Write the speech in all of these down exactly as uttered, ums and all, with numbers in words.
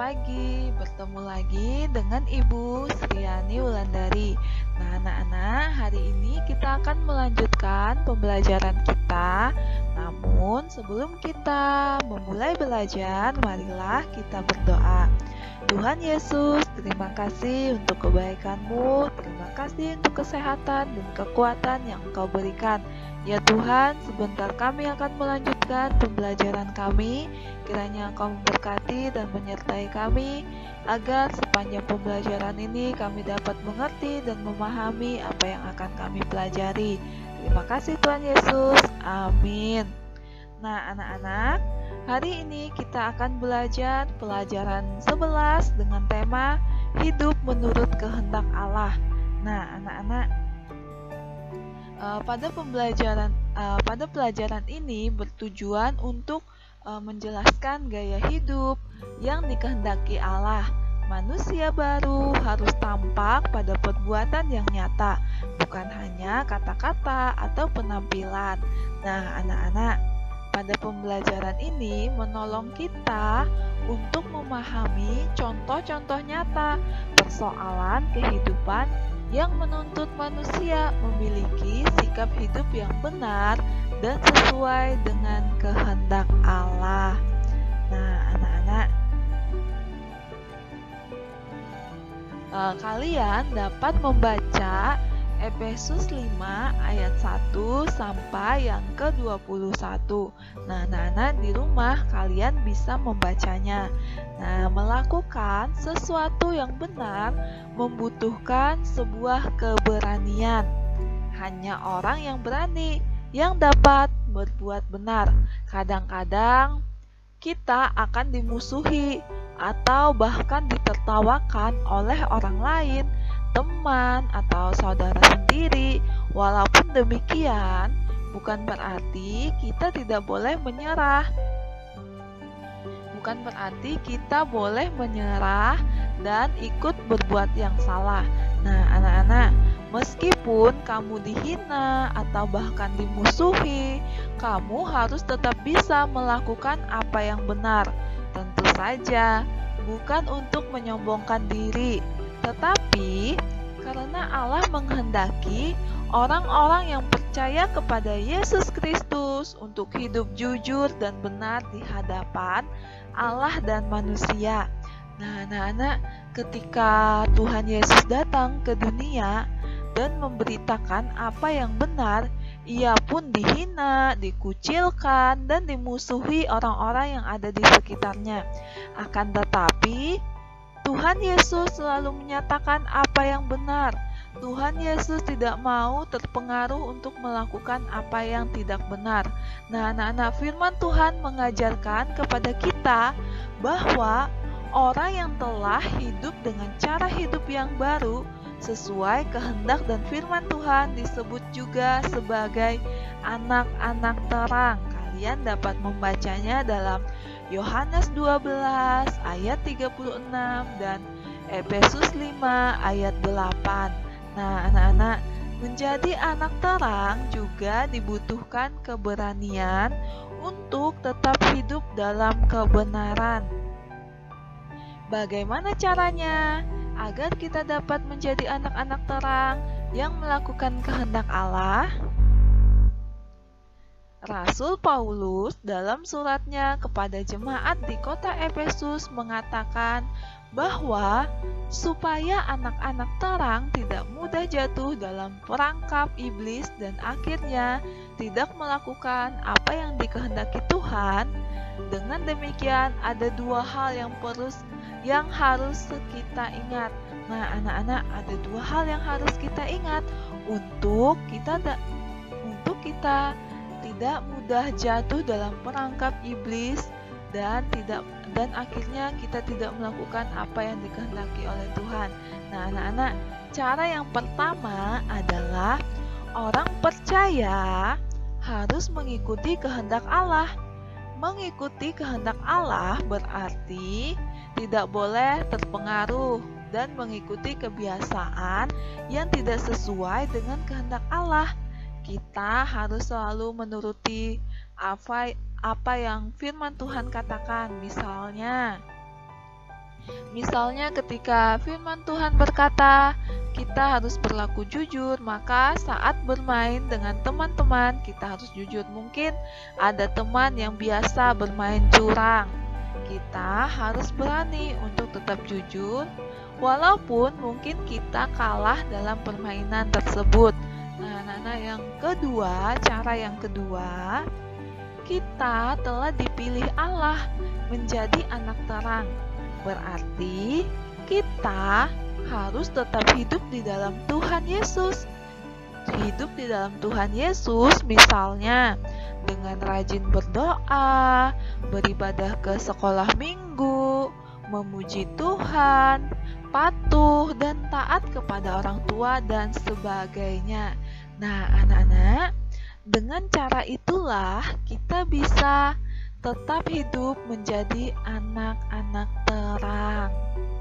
pagi, bertemu lagi dengan Ibu Sriani Wulandari. Nah, anak-anak, hari ini kita akan melanjutkan pembelajaran kita. Namun, sebelum kita memulai belajar, marilah kita berdoa. Tuhan Yesus, terima kasih untuk kebaikan-Mu, terima kasih untuk kesehatan dan kekuatan yang Engkau berikan. Ya Tuhan, sebentar kami akan melanjutkan pembelajaran kami. Kiranya Engkau memberkati dan menyertai kami, agar sepanjang pembelajaran ini kami dapat mengerti dan memahami apa yang akan kami pelajari. Terima kasih Tuhan Yesus. Amin. Nah, anak-anak, hari ini kita akan belajar pelajaran sebelas dengan tema Hidup Menurut Kehendak Allah. Nah, anak-anak, uh, pada pembelajaran uh, pada pelajaran ini bertujuan untuk uh, menjelaskan gaya hidup yang dikehendaki Allah. Manusia baru harus tampak pada perbuatan yang nyata, bukan hanya kata-kata atau penampilan. Nah, anak-anak, pada pembelajaran ini menolong kita untuk memahami contoh-contoh nyata persoalan kehidupan yang menuntut manusia memiliki sikap hidup yang benar dan sesuai dengan kehendak Allah. Nah, anak-anak, eh, kalian dapat membaca Efesus lima ayat satu sampai yang ke dua puluh satu. Nah, anak-anak, di rumah kalian bisa membacanya. Nah, melakukan sesuatu yang benar membutuhkan sebuah keberanian. Hanya orang yang berani yang dapat berbuat benar. Kadang-kadang kita akan dimusuhi atau bahkan ditertawakan oleh orang lain, teman atau saudara sendiri. Walaupun demikian, bukan berarti kita tidak boleh menyerah. Bukan berarti kita boleh menyerah dan ikut berbuat yang salah. Nah, anak-anak, meskipun kamu dihina atau bahkan dimusuhi, kamu harus tetap bisa melakukan apa yang benar. Tentu saja, bukan untuk menyombongkan diri, tetapi karena Allah menghendaki orang-orang yang percaya kepada Yesus Kristus untuk hidup jujur dan benar di hadapan Allah dan manusia. Nah, anak-anak, ketika Tuhan Yesus datang ke dunia dan memberitakan apa yang benar, Ia pun dihina, dikucilkan, dan dimusuhi orang-orang yang ada di sekitarnya. Akan tetapi, Tuhan Yesus selalu menyatakan apa yang benar. Tuhan Yesus tidak mau terpengaruh untuk melakukan apa yang tidak benar. Nah, anak-anak, firman Tuhan mengajarkan kepada kita bahwa orang yang telah hidup dengan cara hidup yang baru sesuai kehendak dan firman Tuhan disebut juga sebagai anak-anak terang. Kalian dapat membacanya dalam Yohanes dua belas ayat tiga puluh enam dan Efesus lima ayat delapan. Nah, anak-anak, menjadi anak terang juga dibutuhkan keberanian untuk tetap hidup dalam kebenaran. Bagaimana caranya agar kita dapat menjadi anak-anak terang yang melakukan kehendak Allah? Rasul Paulus dalam suratnya kepada jemaat di kota Efesus mengatakan bahwa supaya anak-anak terang tidak mudah jatuh dalam perangkap iblis dan akhirnya tidak melakukan apa yang dikehendaki Tuhan. Dengan demikian, ada dua hal yang perlu yang harus kita ingat. Nah, anak-anak, ada dua hal yang harus kita ingat untuk kita untuk kita tidak mudah jatuh dalam perangkap iblis dan tidak dan akhirnya kita tidak melakukan apa yang dikehendaki oleh Tuhan. Nah, anak-anak, cara yang pertama adalah orang percaya harus mengikuti kehendak Allah. Mengikuti kehendak Allah berarti tidak boleh terpengaruh dan mengikuti kebiasaan yang tidak sesuai dengan kehendak Allah. Kita harus selalu menuruti apa, apa yang firman Tuhan katakan. Misalnya, Misalnya ketika firman Tuhan berkata, kita harus berlaku jujur, maka saat bermain dengan teman-teman, kita harus jujur. Mungkin ada teman yang biasa bermain curang. Kita harus berani untuk tetap jujur, walaupun mungkin kita kalah dalam permainan tersebut. Nah, Nana, yang kedua, cara yang kedua, kita telah dipilih Allah menjadi anak terang. Berarti kita harus tetap hidup di dalam Tuhan Yesus. Hidup di dalam Tuhan Yesus misalnya dengan rajin berdoa, beribadah ke sekolah minggu, memuji Tuhan, patuh dan taat kepada orang tua dan sebagainya. Nah, anak-anak, dengan cara itulah kita bisa tetap hidup menjadi anak-anak terang.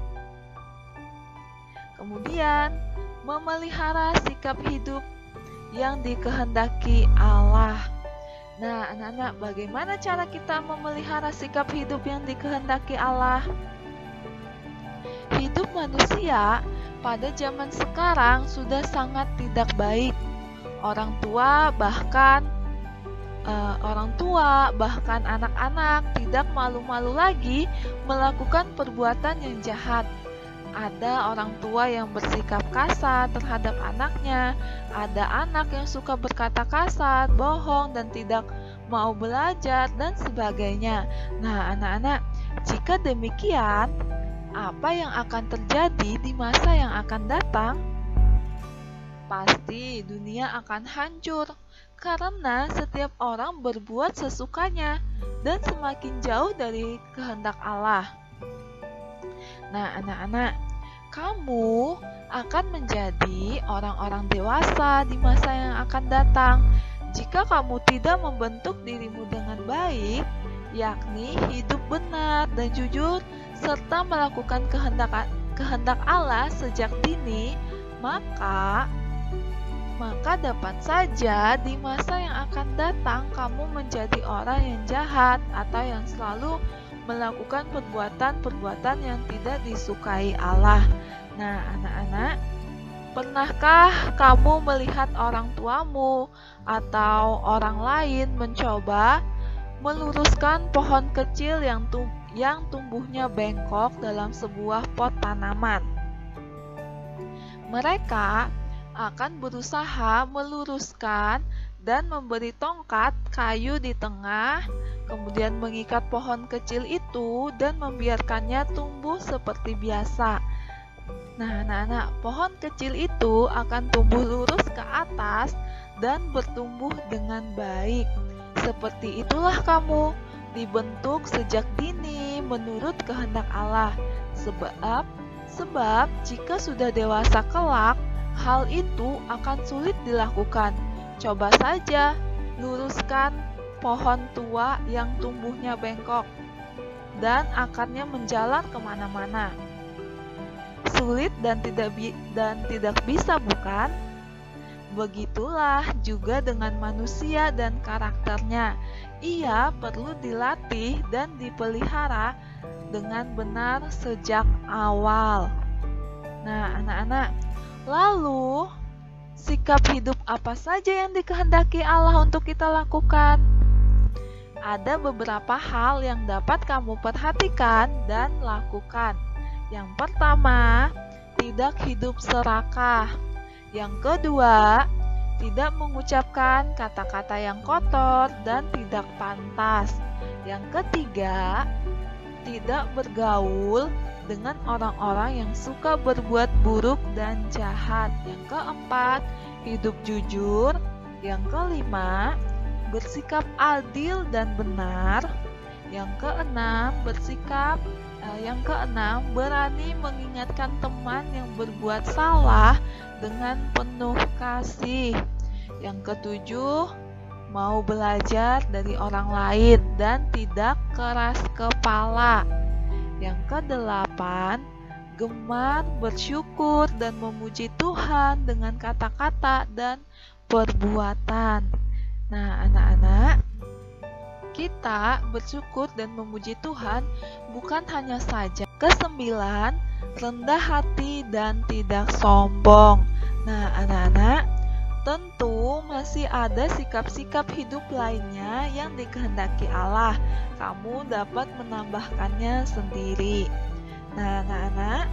Kemudian, memelihara sikap hidup yang dikehendaki Allah. Nah, anak-anak, bagaimana cara kita memelihara sikap hidup yang dikehendaki Allah? Hidup manusia pada zaman sekarang sudah sangat tidak baik. Orang tua bahkan uh, orang tua bahkan anak-anak tidak malu-malu lagi melakukan perbuatan yang jahat. Ada orang tua yang bersikap kasar terhadap anaknya, ada anak yang suka berkata kasar, bohong, dan tidak mau belajar, dan sebagainya. Nah, anak-anak, jika demikian, apa yang akan terjadi di masa yang akan datang? Pasti dunia akan hancur, karena setiap orang berbuat sesukanya dan semakin jauh dari kehendak Allah. Nah, anak-anak, kamu akan menjadi orang-orang dewasa di masa yang akan datang jika kamu tidak membentuk dirimu dengan baik, yakni hidup benar dan jujur, serta melakukan kehendak kehendak Allah sejak dini, maka maka dapat saja di masa yang akan datang kamu menjadi orang yang jahat atau yang selalu melakukan perbuatan-perbuatan yang tidak disukai Allah. Nah, anak-anak, pernahkah kamu melihat orang tuamu atau orang lain mencoba meluruskan pohon kecil yang, tum yang tumbuhnya bengkok dalam sebuah pot tanaman? Mereka akan berusaha meluruskan dan memberi tongkat kayu di tengah, kemudian mengikat pohon kecil itu dan membiarkannya tumbuh seperti biasa. Nah, anak-anak, pohon kecil itu akan tumbuh lurus ke atas dan bertumbuh dengan baik. Seperti itulah kamu dibentuk sejak dini menurut kehendak Allah. Sebab, sebab jika sudah dewasa kelak, hal itu akan sulit dilakukan. Coba saja luruskan pohon tua yang tumbuhnya bengkok dan akarnya menjalar kemana-mana. Sulit dan tidak bi dan tidak bisa, bukan? Begitulah juga dengan manusia dan karakternya. Ia perlu dilatih dan dipelihara dengan benar sejak awal. Nah, anak-anak, lalu sikap hidup apa saja yang dikehendaki Allah untuk kita lakukan? Ada beberapa hal yang dapat kamu perhatikan dan lakukan. Yang pertama, tidak hidup serakah. Yang kedua, tidak mengucapkan kata-kata yang kotor dan tidak pantas. Yang ketiga, tidak bergaul dengan orang-orang yang suka berbuat buruk dan jahat. Yang keempat, hidup jujur. Yang kelima, bersikap adil dan benar. Yang keenam, bersikap eh, yang keenam, berani mengingatkan teman yang berbuat salah dengan penuh kasih. Yang ketujuh, mau belajar dari orang lain dan tidak keras kepala. Yang kedelapan, gemar bersyukur dan memuji Tuhan dengan kata-kata dan perbuatan. Nah, anak-anak, kita bersyukur dan memuji Tuhan bukan hanya saja kesembilan, rendah hati dan tidak sombong. Nah, anak-anak, tentu masih ada sikap-sikap hidup lainnya yang dikehendaki Allah. Kamu dapat menambahkannya sendiri. Nah, anak-anak,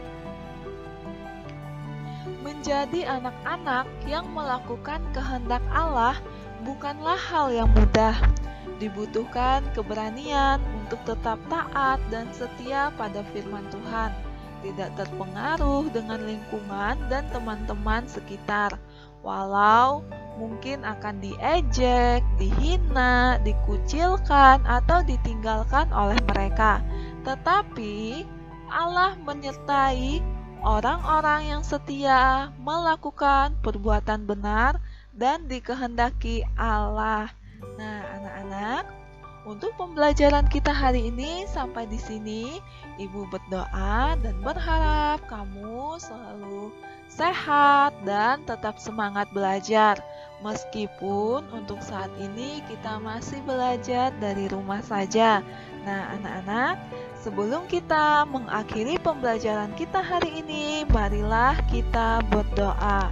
menjadi anak-anak yang melakukan kehendak Allah bukanlah hal yang mudah. Dibutuhkan keberanian untuk tetap taat dan setia pada firman Tuhan, tidak terpengaruh dengan lingkungan dan teman-teman sekitar, walau mungkin akan diejek, dihina, dikucilkan, atau ditinggalkan oleh mereka. Tetapi Allah menyertai orang-orang yang setia melakukan perbuatan benar dan dikehendaki Allah. Nah, anak-anak, untuk pembelajaran kita hari ini sampai di sini. Ibu berdoa dan berharap kamu selalu sehat dan tetap semangat belajar. Meskipun untuk saat ini kita masih belajar dari rumah saja. Nah, anak-anak, sebelum kita mengakhiri pembelajaran kita hari ini, marilah kita berdoa.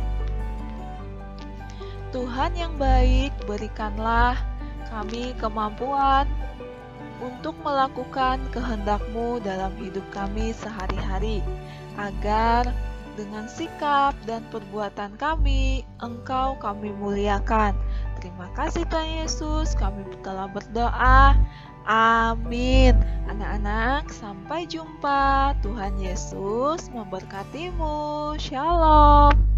Tuhan yang baik, berikanlah kami kemampuan untuk melakukan kehendak-Mu dalam hidup kami sehari-hari, agar dengan sikap dan perbuatan kami, Engkau kami muliakan. Terima kasih Tuhan Yesus, kami telah berdoa. Amin. Anak-anak, sampai jumpa. Tuhan Yesus memberkatimu. Shalom.